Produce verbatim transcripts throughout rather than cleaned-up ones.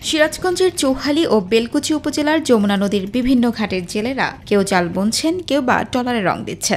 সিরাজগঞ্জের চৌহালি ও বেলকুচি উপজেলার যমুনা নদীর বিভিন্ন ঘাটের জেলেরা কেউ জাল বুনছেন, কেউ বা ট্রলারে রং দিচ্ছেন।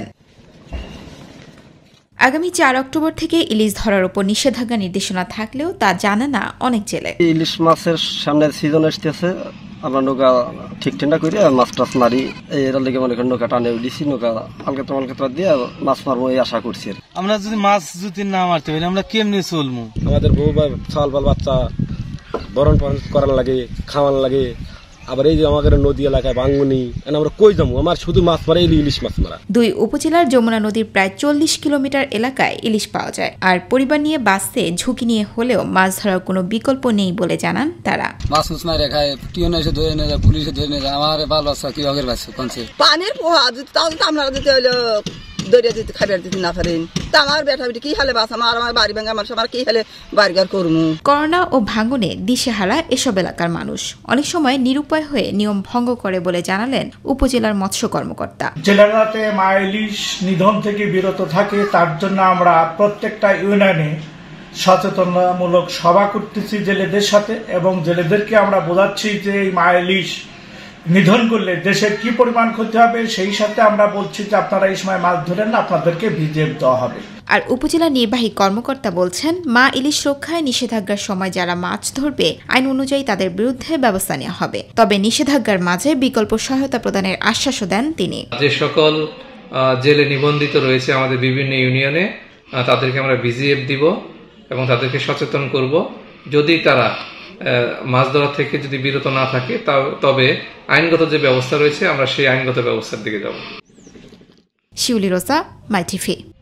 আগামী চার অক্টোবর থেকে ইলিশ ধরার উপর নিষেধাজ্ঞা নির্দেশনা থাকলেও তা জানে না অনেক জেলে। ইলিশ মাছের সামনের সিজন আসতেছে, আমরা নৌকা ঠিক ঠান্ডা করে মাছ টাছ মারি, এর লেগে মনে করেন নৌকা টানে উঠেছি, নৌকা আলকাতা মালকাতা দিয়ে মাছ মারবো এই আশা করছি। আমরা যদি মাছ যদি না মারতে পারি আমরা কেমনি চলবো? আমাদের বউ বা ছাল বাল বাচ্চা বরণ পালন করার লাগে, খাওয়ার লাগে, আবার এই যে আমাদের নদী এলাকায় বাঙ্গুনি, আমরা কই যাবো? আমার শুধু মাছ মারা ইলিশ মাছ মারা। দুই উপজেলার যমুনা নদীর প্রায় চল্লিশ কিলোমিটার এলাকায় ইলিশ পাওয়া যায়, আর পরিবার নিয়ে বাঁচতে ঝুঁকি নিয়ে হলেও মাছ ধরার কোনো বিকল্প নেই বলে জানান তারা। মাছ উচ মারে খায়, টিউন এসে ধরে নিয়ে যায়, পুলিশে ধরে নিয়ে যায়, আমার বাল বাচ্চা কি হগের বাচ্চা কোনছে পানির পোহা তাও আমরা দিতে হইলো দরিয়া দিতে খাবার দিতে না পারেন, তা আমার বেটা বেটি কি হালে বাস আমার আমার বাড়ি ভাঙা মানুষ আমার কি হালে বাড়িঘর করবো। করোনা ও ভাঙনে দিশেহারা এসব এলাকার মানুষ অনেক সময় নিরুপায় হয়ে নিয়ম ভঙ্গ করে বলে জানালেন উপজেলার মৎস্য কর্মকর্তা। জেলাতে মা ইলিশ নিধন থেকে বিরত থাকে, তার জন্য আমরা প্রত্যেকটা ইউনিয়নে সচেতনতামূলক সভা করতেছি জেলেদের সাথে, এবং জেলেদেরকে আমরা বোঝাচ্ছি যে এই মা ইলিশ নিধন করলে দেশের কি পরিমাণ ক্ষতি হবে, সেই সাথে আমরা বলছি যে আপনারা এই সময় মাছ ধরেন না, আপনাদেরকে ভিজিয়ে দেওয়া হবে। আর উপজেলা নির্বাহী কর্মকর্তা বলছেন, মা ইলিশ রক্ষায় নিষেধাজ্ঞার সময় যারা মাছ ধরবে আইন অনুযায়ী তাদের বিরুদ্ধে ব্যবস্থা নেওয়া হবে, তবে নিষেধাজ্ঞার মাঝে বিকল্প সহায়তা প্রদানের আশ্বাসও দেন তিনি। যে সকল জেলে নিবন্ধিত রয়েছে আমাদের বিভিন্ন ইউনিয়নে, তাদেরকে আমরা ভিজিএফ দিব এবং তাদেরকে সচেতন করব। যদি তারা মাছ ধরা থেকে যদি বিরত না থাকে তবে আইনগত যে ব্যবস্থা রয়েছে আমরা সেই আইনগত ব্যবস্থার দিকে যাব। শিউলি রোসা, মাইটিভি।